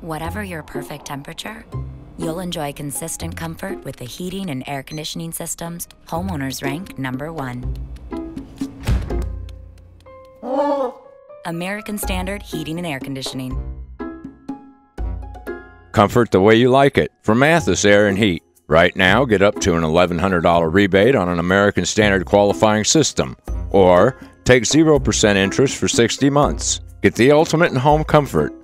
Whatever your perfect temperature, you'll enjoy consistent comfort with the heating and air conditioning systems homeowners rank #1. American Standard Heating and Air Conditioning. Comfort the way you like it from Mathis Air and Heat. Right now, get up to an $1,100 rebate on an American Standard qualifying system, or take 0% interest for 60 months. Get the ultimate in home comfort